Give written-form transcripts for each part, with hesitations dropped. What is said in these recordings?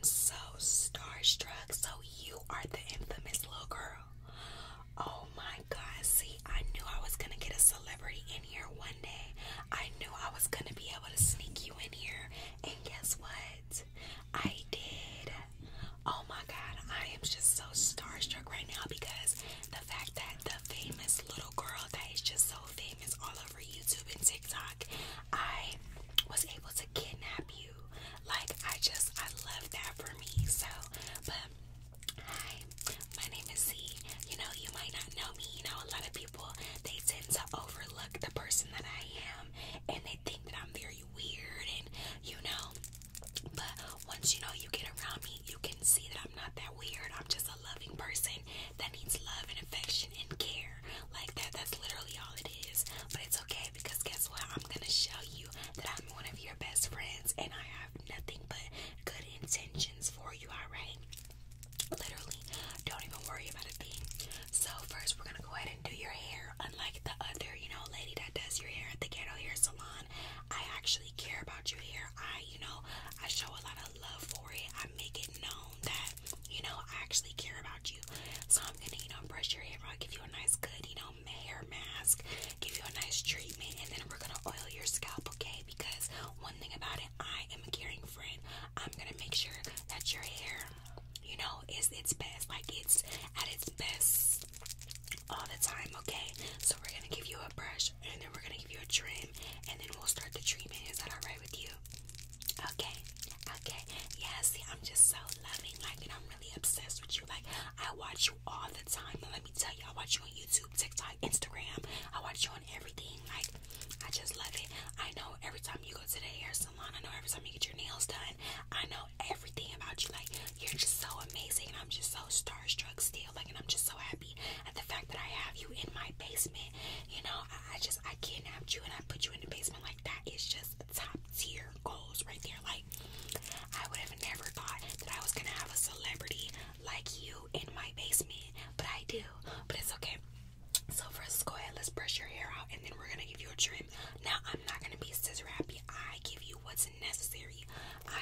am so starstruck. So you are the infamous little girl. Oh my God. See, I knew I was gonna get a celebrity in here one day. I knew I was gonna be able to sneak you in here. And guess what? I did. Oh my God. I am just so starstruck right now because the fact that the famous little girl that is just so famous all over YouTube and TikTok, I was able to kidnap you. Like, I love that for me. So, but hi, my name is Z. You know, you might not know me. You know, a lot of people, they tend to overlook the person that I am, and they think that I'm very weird, and you know, but once you know, you get around me, you can see that I'm not that weird. I'm just a loving person that needs love and affection and care. Like that, that's literally all it is. But it's okay because guess what? I'm gonna show you that I'm one of your best friends and I have nothing but good intentions for you, alright? Literally, don't even worry about a thing. So first we're gonna go ahead and do your hair. Unlike the other, you know, lady that does your hair at the ghetto hair salon, I actually care about your hair. I show a lot of love for it. I make it known that, you know, I actually care about you. So I'm gonna, you know, brush your hair out, give you a nice good, you know, hair mask, give you a nice treatment, and then we're gonna oil your scalp, okay? Because one thing about it, I am a caring friend. I'm gonna make sure that your hair, you know, is its best. Like it's at its best all the time, okay? So we're gonna give you a brush and then we're gonna give you a trim and then we'll start the treatment. Is that alright with you? Okay. Okay. Yeah, see, I'm just so loving, like, and I'm really obsessed with you. Like, I watch you all the time. And let me tell you, I watch you on YouTube, TikTok, Instagram. I watch you on everything. Like, I just love it. I know every time you go to the hair salon, I know every time you get your nails done, I know everything about you. Like, you're just so amazing, and I'm just so starstruck still. Like, and I'm just so happy at the fact that I have you in my basement. You know, I kidnapped you and I put you in the basement. Like, that is just top tier goals right there. Like, I would have never thought that I was gonna have a celebrity like you in my basement, but I do. But it's okay. So first, go ahead, let's brush your hair out, and then we're gonna give you a trim. Now, I'm not gonna be scissor happy. I give you what's necessary. I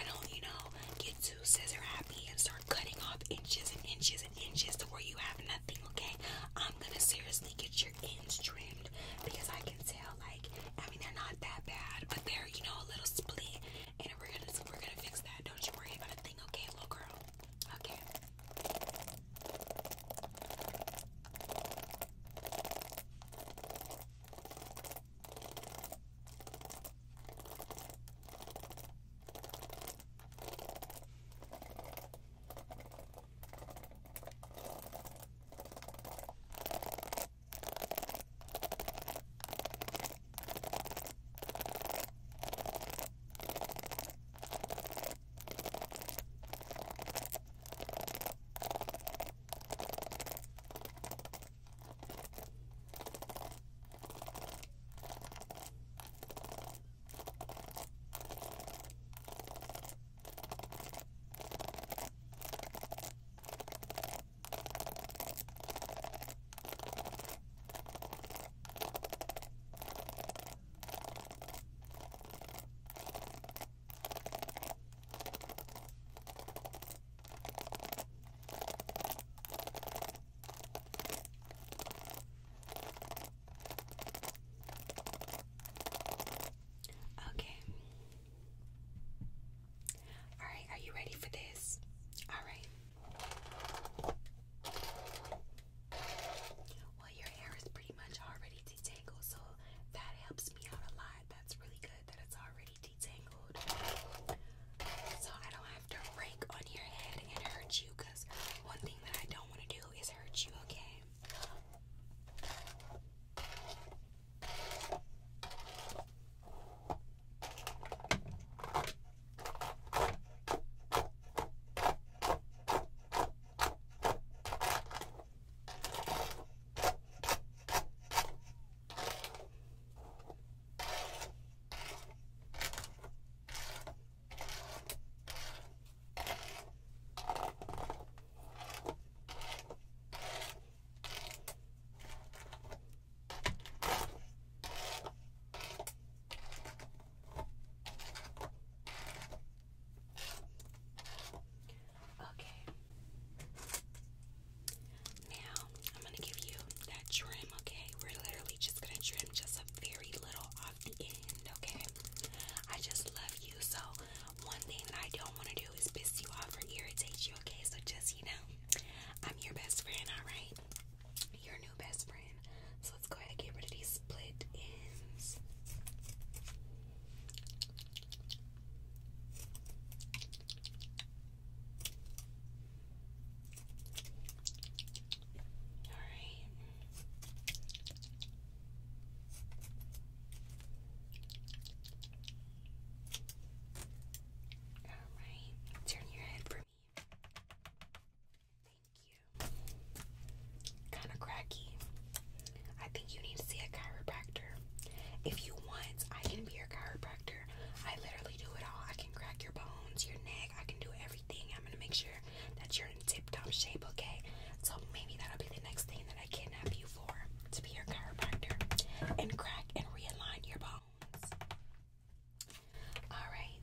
If you want, I can be your chiropractor. I literally do it all. I can crack your bones, your neck. I can do everything. I'm gonna make sure that you're in tip-top shape, okay? So maybe that'll be the next thing that I kidnap you for, to be your chiropractor and crack and realign your bones. All right.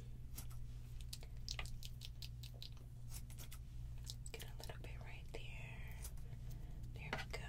Get a little bit right there. There we go.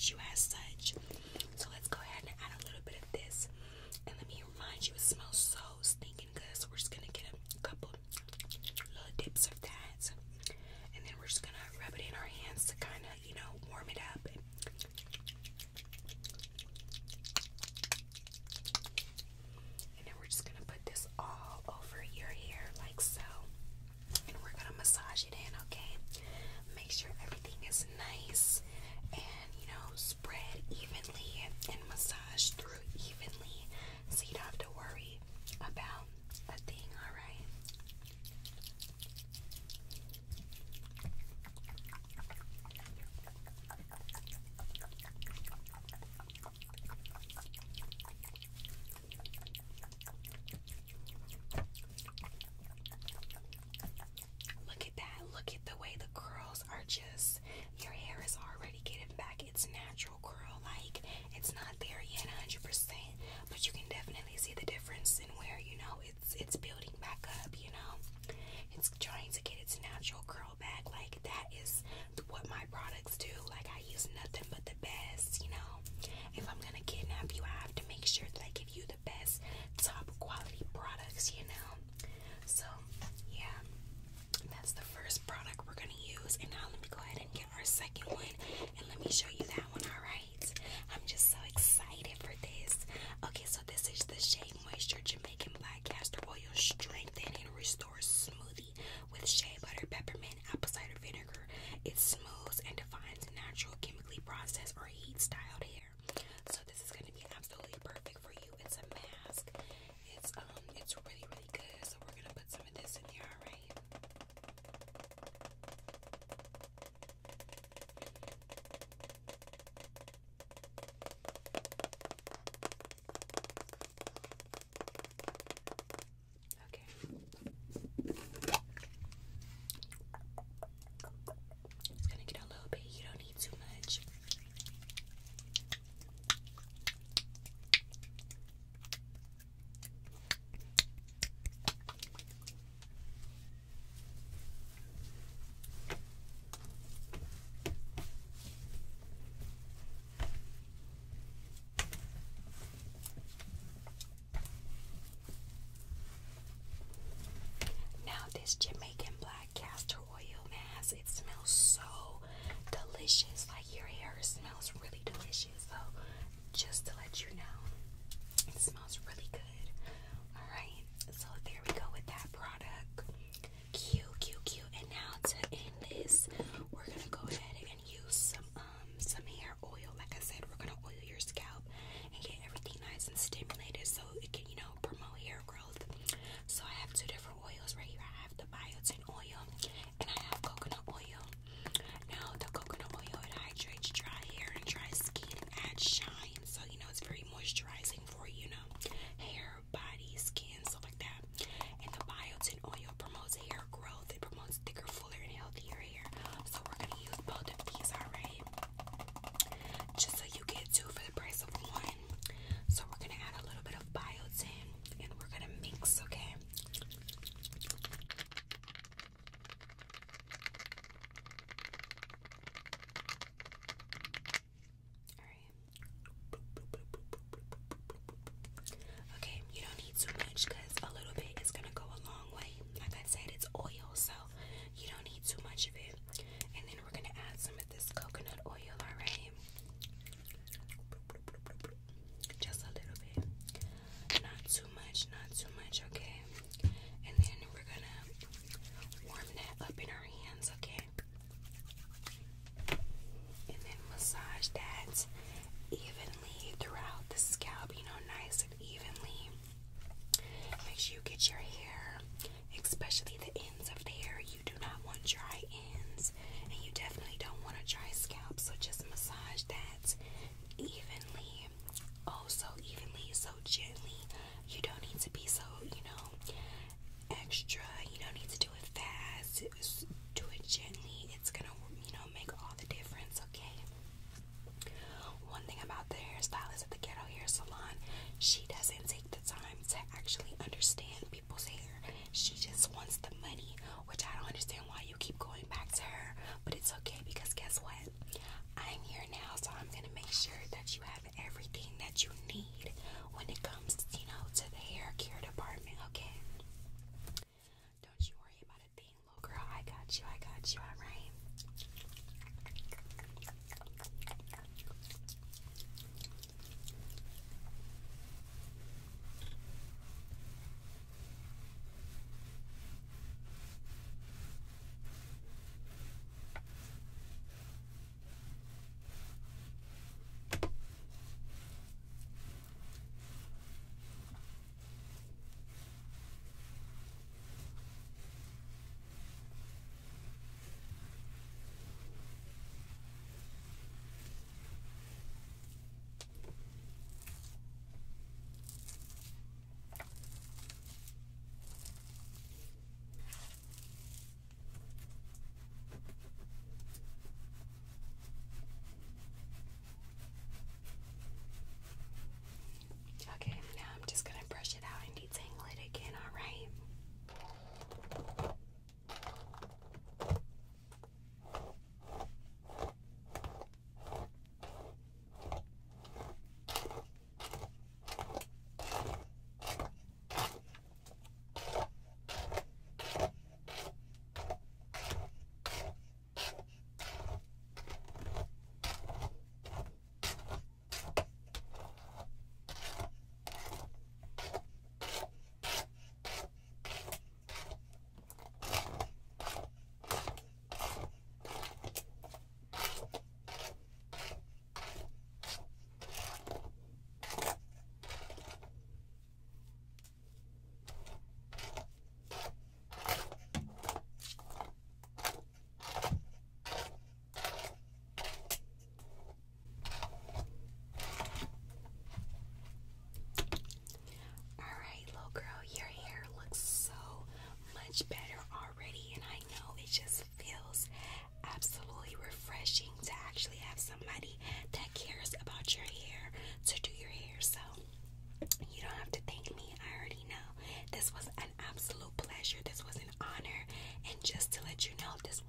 issue as such. So let's go ahead and add a little bit of this. And let me remind you, it smells so stinking good. So we're just gonna get a couple little dips of that. And then we're just gonna rub it in our hands to kind of, you know, warm it up. And then we're just gonna put this all over your hair like so. And we're gonna massage it in, okay? Make sure everything is nice and, you know, spread evenly and massage through evenly so you don't have to worry about a thing, alright? Look at that. Look at the way the curls are just, your hair is already getting back its natural curl. Like, it's not there yet 100%, but you can definitely see the difference in where, you know, it's building back up, you know. It's trying to get its natural curl back. Like, that is what my products do. Like, I use nothing but the best, you know. If I'm gonna kidnap you, I have to make sure that I give you the best top quality products, you know. So, yeah, that's the first product we're gonna use. And now let me go ahead and get our second one, and let me show you that one, alright? I'm just so excited for this. Okay, so this is the Shea Moisture Jamaican Black Castor Oil Strengthen and Restore Smoothie with shea butter, peppermint, apple cider vinegar. It smooths and defines natural, chemically processed or heat-styled hair. So this is gonna be absolutely perfect for you. It's a mask. It's really, really good. So we're gonna put some of this in here, alright? Okay. It's gonna get a little bit. You don't need too much. Now this Jamaican Black Castor Oil mask, it smells so delicious. Like, your hair smells really delicious. So just to let you know, it smells really good. Alright, so there we go with that product. Cute. And now to end this, we're gonna go ahead and use some hair oil. Like I said, we're gonna oil your scalp and get everything nice and stimulated so it can, you know, promote hair growth. So I have two different oils right here. I have the biotin oil and I have coconut oil. Now the coconut oil, it hydrates dry hair and dry skin and adds shine. So, you know, it's very moisturizing for, you know, hair, body, skin, stuff like that. And the biotin oil promotes hair growth. It promotes thicker, fuller, and healthier hair. So we're gonna use both of these, alright? Just so you get two for the price of one. So we're gonna add a little bit of biotin and we're gonna mix, okay? Alright. Okay, you don't need too much because a little bit is gonna go a long way. Like I said, it's oil, so you don't need too much of it. And then we're gonna add some of this coconut oil, alright? Just a little bit. Not too much, okay? And then we're gonna warm that up in our hands, okay? And then massage that evenly throughout the scalp, you know, nice and evenly. Make sure you get your hair, especially the ends of the hair. You do not want dry ends, and you definitely don't want a dry scalp. So just massage that evenly, oh so evenly, so gently. You don't need to be so, you know, extra. You don't need to do it fast. Do it gently. It's gonna, you know, make all the difference, okay? One thing about the hairstylist at the Ghetto Hair Salon, she doesn't take the time to actually understand people's hair. She just just wants the money, which I don't understand why you keep going back to her. But it's okay, because guess what? I'm here now, so I'm gonna make sure that you have everything that you need when it comes, to the hair care department, okay? Don't you worry about a thing, little girl. I got you, alright? Okay, now I'm just gonna brush it out and detangle it again, alright? Alright, little girl, your hair looks so much better already, and I know it just feels absolutely refreshing to actually have somebody that cares about your hair to do your hair. So you don't have to thank me, I already know. This was an absolute pleasure. This was an honor. And just to let you know, this